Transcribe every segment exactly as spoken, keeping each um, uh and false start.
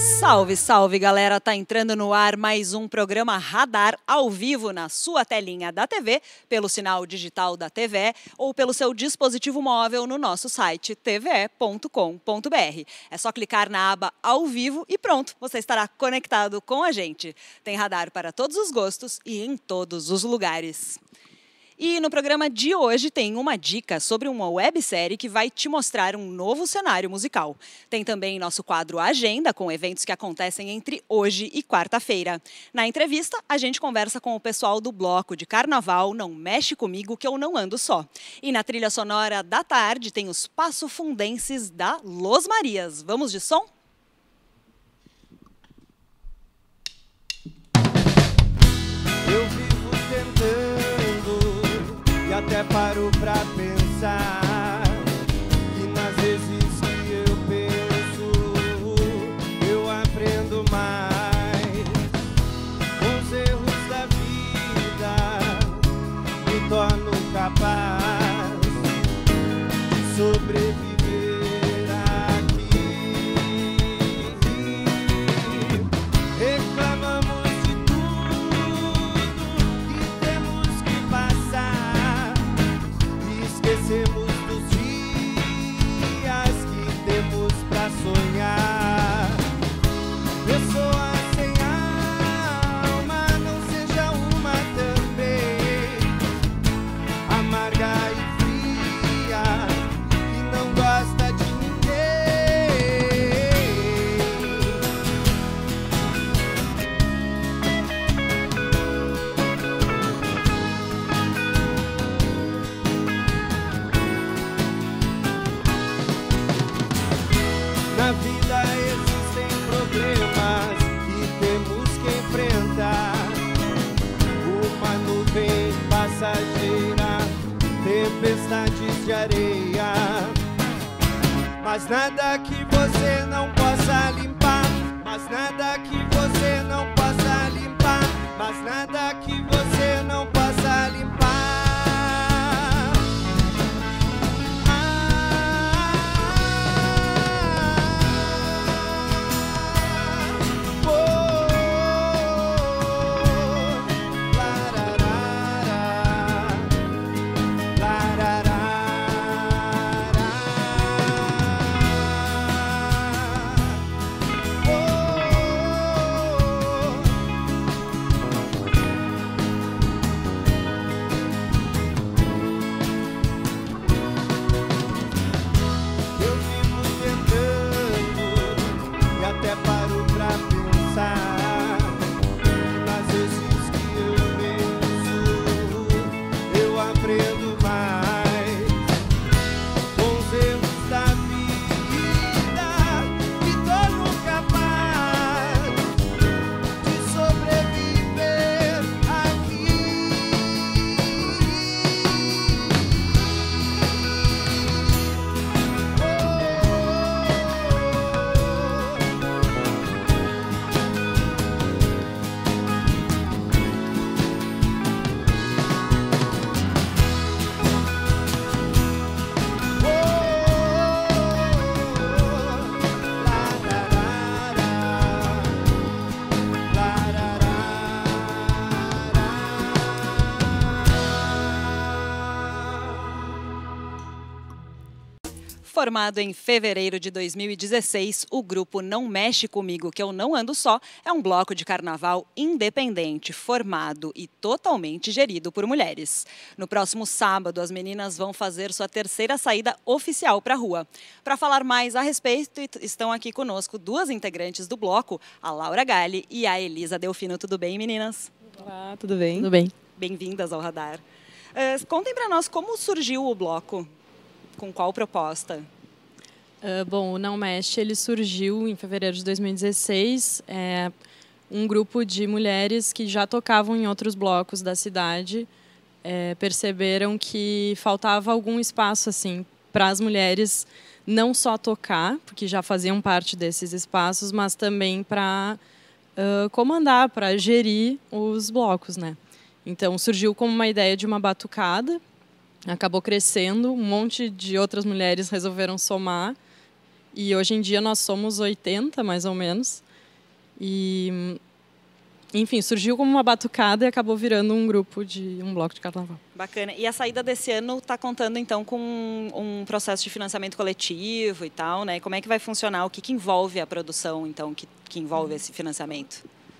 Salve, salve, galera! Tá entrando no ar mais um programa Radar ao vivo na sua telinha da T V, pelo sinal digital da T V E ou pelo seu dispositivo móvel no nosso site t v e ponto com ponto b r. É só clicar na aba ao vivo e pronto, você estará conectado com a gente. Tem radar para todos os gostos e em todos os lugares. E no programa de hoje tem uma dica sobre uma websérie que vai te mostrar um novo cenário musical. Tem também nosso quadro Agenda, com eventos que acontecem entre hoje e quarta-feira. Na entrevista, a gente conversa com o pessoal do bloco de carnaval Não Mexe Comigo Que Eu Não Ando Só. E na trilha sonora da tarde tem os passofundenses da Los Marias. Vamos de som? Eu vivo tentando e até paro pra pensar que nas vezes que eu penso eu aprendo mais. Com os erros da vida me torno capaz de sobreviver aqui. Reclamamos de tudo que temos que passar e esquecemos dos dias que temos pra sonhar. Pessoa sem alma, não seja uma também, amarga e fria, que não gosta de ninguém. Na vida existem problemas que temos que enfrentar. Uma nuvem passageira, tempestades de areia, mas nada que você não possa limpar, mas nada que você não possa limpar, mas nada que você não possa limpar. Eu vivo tentando e até paro pra pensar que nas vezes que eu penso eu aprendo mais. Com os erros da vida me torno capaz de sobreviver aqui. Formado em fevereiro de dois mil e dezesseis, o grupo Não Mexe Comigo Que Eu Não Ando Só é um bloco de carnaval independente, formado e totalmente gerido por mulheres. No próximo sábado, as meninas vão fazer sua terceira saída oficial para a rua. Para falar mais a respeito, estão aqui conosco duas integrantes do bloco, a Laura Galli e a Elisa Delfino. Tudo bem, meninas? Olá, tudo bem? Tudo bem. Bem-vindas ao Radar. Uh, contem para nós como surgiu o bloco, com qual proposta? Uh, bom, o Não Mexe, ele surgiu em fevereiro de dois mil e dezesseis. É um grupo de mulheres que já tocavam em outros blocos da cidade, é, perceberam que faltava algum espaço assim para as mulheres não só tocar, porque já faziam parte desses espaços, mas também para uh, comandar, para gerir os blocos, né? Então surgiu como uma ideia de uma batucada, acabou crescendo, um monte de outras mulheres resolveram somar. E hoje em dia nós somos oitenta, mais ou menos. E, enfim, surgiu como uma batucada e acabou virando um grupo de um bloco de carnaval. Bacana. E a saída desse ano está contando, então, com um, um processo de financiamento coletivo e tal, né? Como é que vai funcionar? O que, que envolve a produção, então, que, que envolve esse financiamento?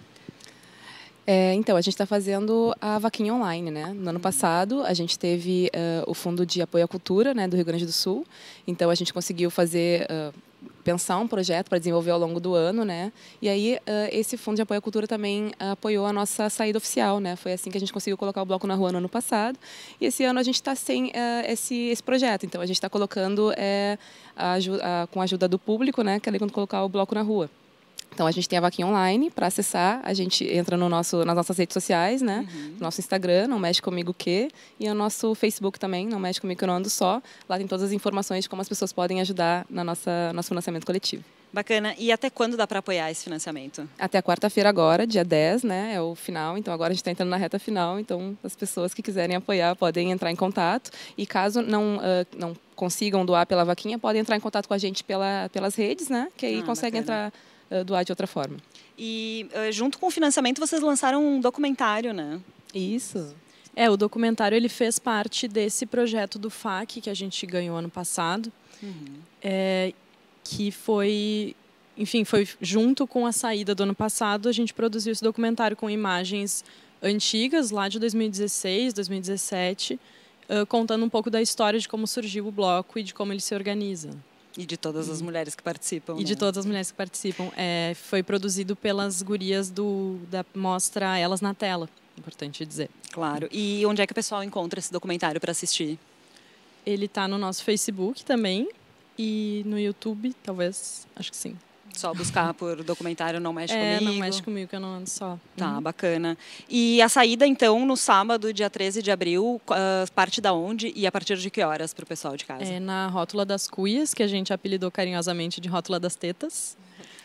É, então, a gente está fazendo a vaquinha online, né? No ano passado, a gente teve uh, o Fundo de Apoio à Cultura, né, do Rio Grande do Sul. Então, a gente conseguiu fazer, uh, pensar um projeto para desenvolver ao longo do ano, né? E aí, uh, esse Fundo de Apoio à Cultura também uh, apoiou a nossa saída oficial, né? Foi assim que a gente conseguiu colocar o bloco na rua no ano passado. E esse ano a gente está sem uh, esse, esse projeto. Então, a gente está colocando, uh, a, a, com a ajuda do público, né? Que é ali quando colocar o bloco na rua. Então, a gente tem a vaquinha online para acessar. A gente entra no nosso, nas nossas redes sociais, né? Uhum. Nosso Instagram, Não Mexe Comigo Que. E o nosso Facebook também, Não Mexe Comigo Que Eu Não Ando Só. Lá tem todas as informações de como as pessoas podem ajudar no nosso financiamento coletivo. Bacana. E até quando dá para apoiar esse financiamento? Até a quarta-feira agora, dia dez, né? É o final. Então, agora a gente está entrando na reta final. Então, as pessoas que quiserem apoiar podem entrar em contato. E caso não, uh, não consigam doar pela vaquinha, podem entrar em contato com a gente pela, pelas redes, né? Que aí ah, conseguem entrar... doar de outra forma. E junto com o financiamento vocês lançaram um documentário, né? Isso. É, o documentário ele fez parte desse projeto do F A C que a gente ganhou ano passado, uhum. é, que foi, enfim, foi junto com a saída do ano passado, a gente produziu esse documentário com imagens antigas, lá de dois mil e dezesseis, dois mil e dezessete, uh, contando um pouco da história de como surgiu o bloco e de como ele se organiza. E de todas as mulheres que participam. E né? de todas as mulheres que participam. É, foi produzido pelas gurias do, da mostra Elas na Tela, importante dizer. Claro. E onde é que o pessoal encontra esse documentário para assistir? Ele está no nosso Facebook também e no YouTube, talvez, acho que sim. Só buscar por documentário Não Mexe é, Comigo. Não Mexe Comigo, que eu não ando só. Tá, uhum. Bacana. E a saída, então, no sábado, dia treze de abril, uh, parte da onde e a partir de que horas para o pessoal de casa? É na Rótula das Cuias, que a gente apelidou carinhosamente de Rótula das Tetas.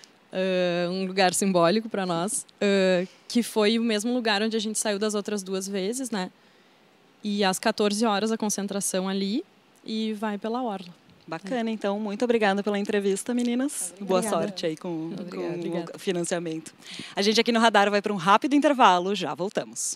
Uh, um lugar simbólico para nós. Uh, que foi o mesmo lugar onde a gente saiu das outras duas vezes, né? E às quatorze horas a concentração ali e vai pela orla. Bacana, então. Muito obrigada pela entrevista, meninas. Obrigada. Boa sorte aí com, com o financiamento. A gente aqui no Radar vai para um rápido intervalo. Já voltamos.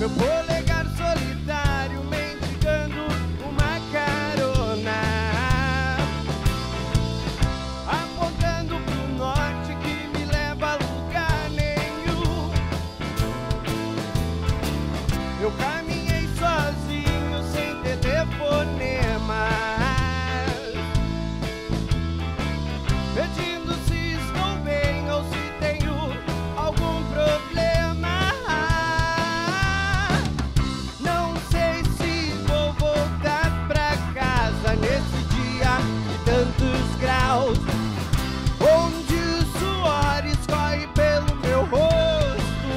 meu polegar solitário mendigando uma carona, apontando pro norte que me leva a lugar nenhum. Eu caminhei sozinho sem telefonema, pedindo se estou bem ou se tenho algum problema. Não sei se vou voltar pra casa nesse dia de tantos graus, onde o suor escorre pelo meu rosto.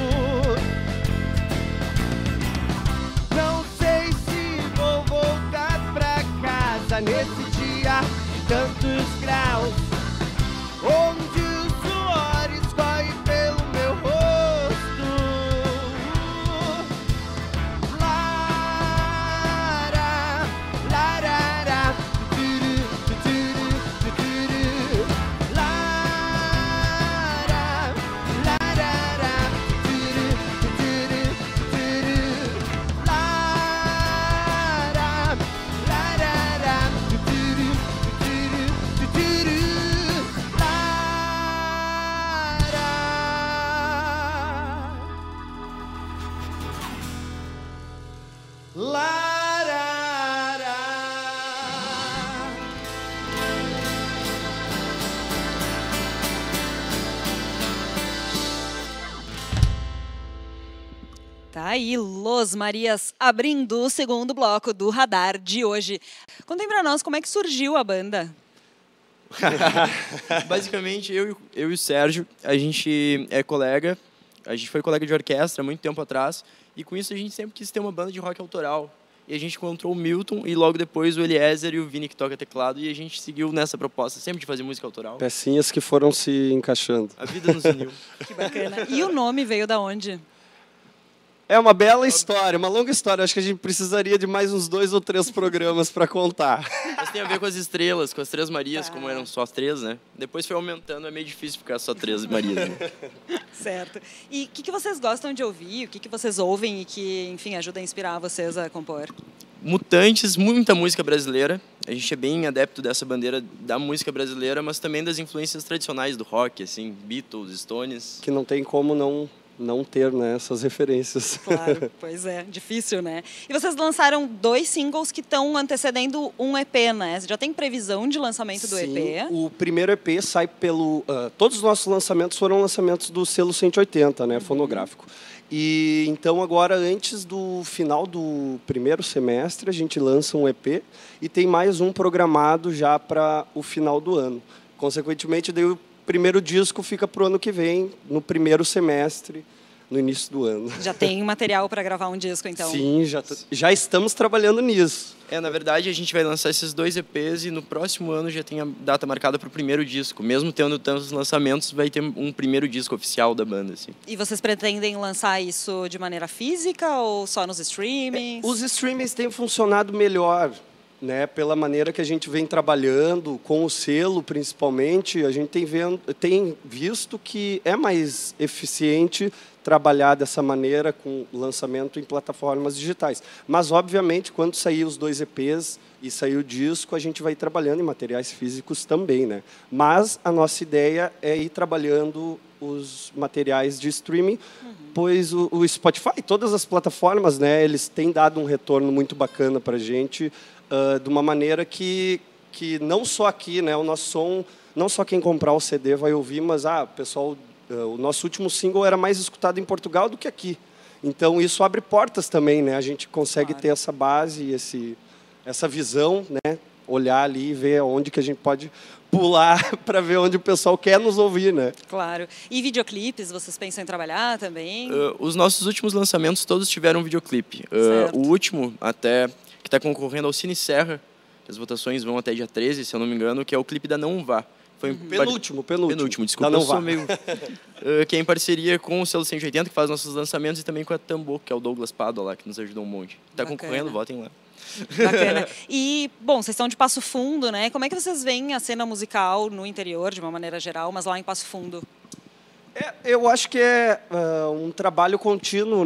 Não sei se vou voltar pra casa nesse dia de tantos graus, onde o suor escorre pelo meu rosto. Lara, larara, tuturu, tuturu, tuturu. Lara, larara, tuturu, tuturu, tuturu. Lara, larara, tuturu, tuturu, tuturu. Lara, larara. Tá aí, Los Marias abrindo o segundo bloco do Radar de hoje. Contem pra nós como é que surgiu a banda. Basicamente, eu, e o- eu e o Sérgio, a gente é colega, a gente foi colega de orquestra há muito tempo atrás, e com isso a gente sempre quis ter uma banda de rock autoral. E a gente encontrou o Milton e logo depois o Eliezer e o Vini que toca teclado, e a gente seguiu nessa proposta sempre de fazer música autoral. Pecinhas que foram se encaixando. A vida nos uniu. Que bacana. E o nome veio da onde? É uma bela história, uma longa história. Acho que a gente precisaria de mais uns dois ou três programas para contar. Mas tem a ver com as estrelas, com as Três Marias, Tá. como eram só as três, né? Depois foi aumentando, é meio difícil ficar só Três Marias. Né? Certo. E o que, que vocês gostam de ouvir? O que, que vocês ouvem e que, enfim, ajuda a inspirar vocês a compor? Mutantes, muita música brasileira. A gente é bem adepto dessa bandeira da música brasileira, mas também das influências tradicionais do rock, assim, Beatles, Stones. Que não tem como não, não ter, né, essas referências. Claro, pois é, difícil, né? E vocês lançaram dois singles que estão antecedendo um E P, né? Já tem previsão de lançamento do Sim, E P? o primeiro E P sai pelo... ah, todos os nossos lançamentos foram lançamentos do selo cento e oitenta, né, fonográfico. E então agora, antes do final do primeiro semestre, a gente lança um E P e tem mais um programado já para o final do ano. Consequentemente, daí o primeiro disco fica para o ano que vem, no primeiro semestre, no início do ano. Já tem material para gravar um disco, então? Sim, já, t- já estamos trabalhando nisso. É, na verdade, a gente vai lançar esses dois E Ps e no próximo ano já tem a data marcada para o primeiro disco. Mesmo tendo tantos lançamentos, vai ter um primeiro disco oficial da banda, assim. E vocês pretendem lançar isso de maneira física ou só nos streamings? Os streamings têm funcionado melhor, né? Pela maneira que a gente vem trabalhando, com o selo principalmente, a gente tem, vendo, tem visto que é mais eficiente trabalhar dessa maneira com lançamento em plataformas digitais. Mas, obviamente, quando sair os dois E Ps e sair o disco, a gente vai ir trabalhando em materiais físicos também, né? Mas a nossa ideia é ir trabalhando os materiais de streaming, uhum. pois o, o Spotify, todas as plataformas, né, eles têm dado um retorno muito bacana para a gente, uh, de uma maneira que, que não só aqui, né, o nosso som, não só quem comprar o C D vai ouvir, mas ah, o pessoal... Uh, o nosso último single era mais escutado em Portugal do que aqui. Então, isso abre portas também, né? A gente consegue Claro. ter essa base, esse, essa visão, né? Olhar ali e ver onde que a gente pode pular para ver onde o pessoal quer nos ouvir, né? Claro. E videoclipes, vocês pensam em trabalhar também? Uh, os nossos últimos lançamentos todos tiveram um videoclipe. Certo. Uh, o último, até, que está concorrendo ao Cine Serra, as votações vão até dia treze, se eu não me engano, que é o clipe da Não Vá. Foi Uhum. Penúltimo, penúltimo. Penúltimo, desculpa, Da Não eu sou Vá. meio... uh, que é em parceria com o selo cento e oitenta, que faz nossos lançamentos, e também com a Tambor, que é o Douglas Pado lá, que nos ajudou um monte. Está Bacana. concorrendo, votem lá. Bacana. E, bom, vocês estão de Passo Fundo, né? Como é que vocês veem a cena musical no interior, de uma maneira geral, mas lá em Passo Fundo? É, eu acho que é uh, um trabalho contínuo, né?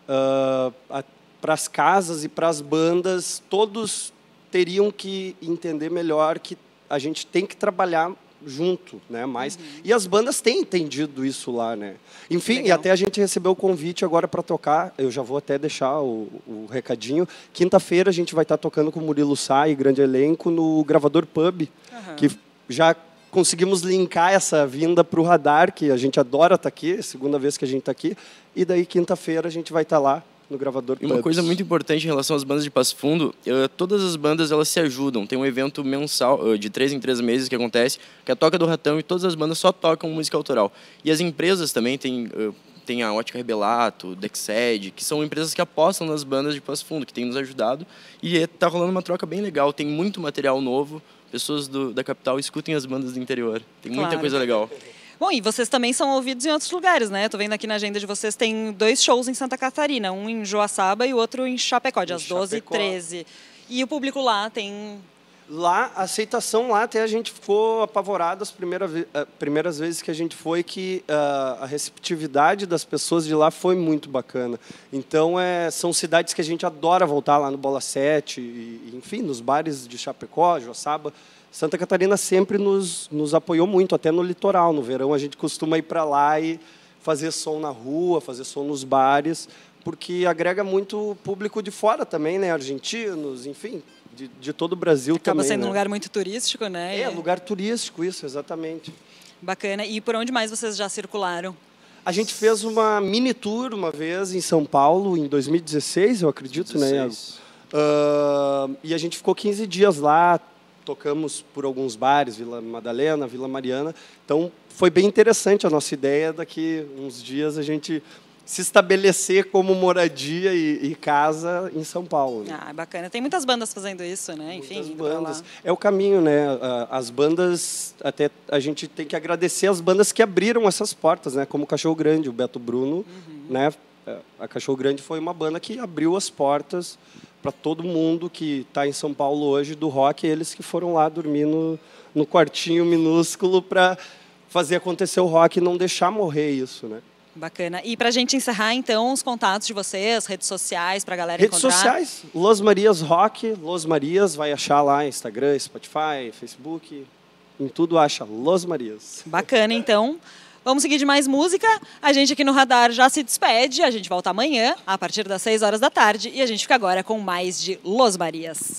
uh, para as casas e para as bandas, todos teriam que entender melhor que a gente tem que trabalhar junto, né? Mais. Uhum. E as bandas têm entendido isso lá, né? Enfim, Legal. E até a gente recebeu o convite agora para tocar. Eu já vou até deixar o, o recadinho. Quinta-feira a gente vai estar tocando com o Murilo Sá e grande elenco no Gravador Pub, uhum. que já conseguimos linkar essa vinda para o Radar, que a gente adora estar aqui, segunda vez que a gente está aqui. E daí quinta-feira a gente vai estar lá no Gravador. E uma coisa muito importante em relação às bandas de Passo Fundo, uh, todas as bandas elas se ajudam. Tem um evento mensal, uh, de três em três meses que acontece, que é a Toca do Ratão, e todas as bandas só tocam música autoral. E as empresas também, tem, uh, tem a Ótica Rebelato, Dexed, que são empresas que apostam nas bandas de Passo Fundo, que têm nos ajudado. E está rolando uma troca bem legal, tem muito material novo, pessoas do, da capital escutem as bandas do interior. Tem muita claro. coisa legal. Bom, e vocês também são ouvidos em outros lugares, né? Estou vendo aqui na agenda de vocês, tem dois shows em Santa Catarina, um em Joaçaba e o outro em Chapecó, dias doze e treze. E o público lá tem... Lá, a aceitação lá, até a gente ficou apavorado as primeiras, primeiras vezes que a gente foi, que uh, a receptividade das pessoas de lá foi muito bacana. Então, é, são cidades que a gente adora voltar lá no Bola sete, e, enfim, nos bares de Chapecó, Joaçaba. Santa Catarina sempre nos, nos apoiou muito, até no litoral. No verão a gente costuma ir para lá e fazer som na rua, fazer som nos bares, porque agrega muito público de fora também, né? Argentinos, enfim, de, de todo o Brasil Acaba também. Acaba sendo né? um lugar muito turístico, né? É, lugar turístico, isso, exatamente. Bacana. E por onde mais vocês já circularam? A gente fez uma mini tour uma vez em São Paulo, em dois mil e dezesseis, eu acredito, dezesseis. né? Uh, e a gente ficou quinze dias lá, tocamos por alguns bares, Vila Madalena, Vila Mariana. Então, foi bem interessante a nossa ideia daqui uns dias a gente se estabelecer como moradia e, e casa em São Paulo. Né? Ah, bacana. Tem muitas bandas fazendo isso, né? Enfim, muitas bandas. É o caminho, né? As bandas, até a gente tem que agradecer as bandas que abriram essas portas, né? Como o Cachorro Grande, o Beto Bruno, uhum. né? A Cachorro Grande foi uma banda que abriu as portas para todo mundo que está em São Paulo hoje do rock, eles que foram lá dormir no, no quartinho minúsculo para fazer acontecer o rock e não deixar morrer isso, né? Bacana. E para a gente encerrar, então, os contatos de vocês, redes sociais, para a galera redes encontrar? Redes sociais, Los Marias Rock, Los Marias, vai achar lá Instagram, Spotify, Facebook, em tudo acha Los Marias. Bacana, então. Vamos seguir de mais música. A gente aqui no Radar já se despede. A gente volta amanhã, a partir das seis horas da tarde. E a gente fica agora com mais de Los Marias.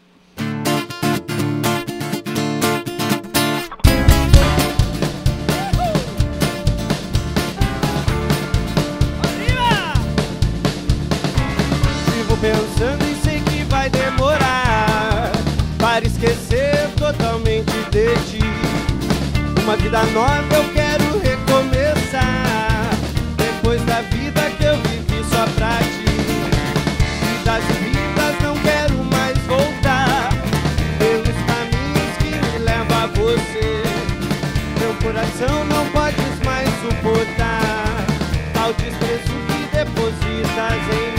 Vivo pensando e sei que vai demorar para esquecer totalmente de ti. Uma vida nova eu quero recomeçar, depois da vida que eu vivi só pra ti. Vidas e vidas não quero mais voltar pelos caminhos que me levam a você. Meu coração não pode mais suportar tal desprezo que depositas em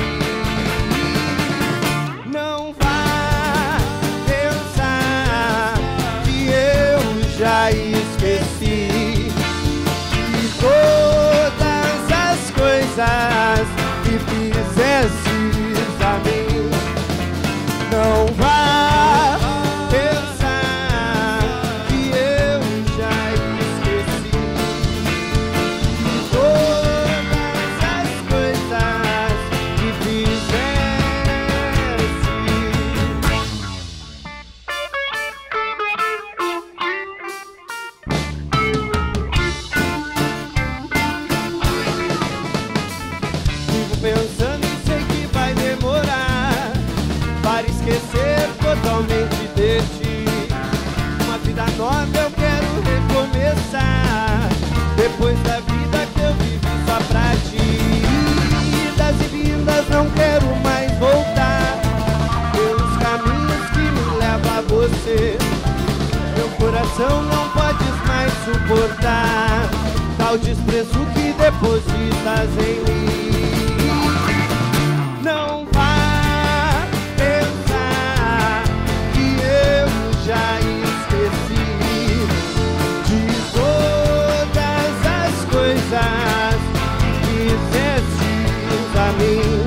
mim. Não vá pensar que eu já esqueci de todas as coisas que fizestes a mim. Não vá pensar que eu já esqueci de todas as coisas que fizeste. Pensando e sei que vai demorar para esquecer totalmente de ti. Uma vida nova eu quero recomeçar, depois da vida que eu vivi só pra ti. Idas e vindas não quero mais voltar pelos caminhos que me levam a você. Meu coração não pode mais suportar tal desprezo que depositas em mim. Não vá pensar que eu já esqueci de todas as coisas que fizestes a mim.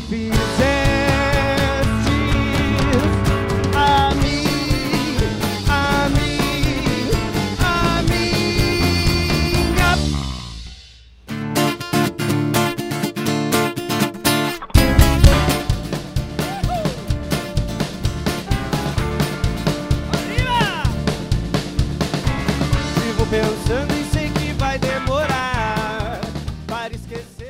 fizeste a mim, a mim, a minha. Vivo pensando e sei que vai demorar para esquecer.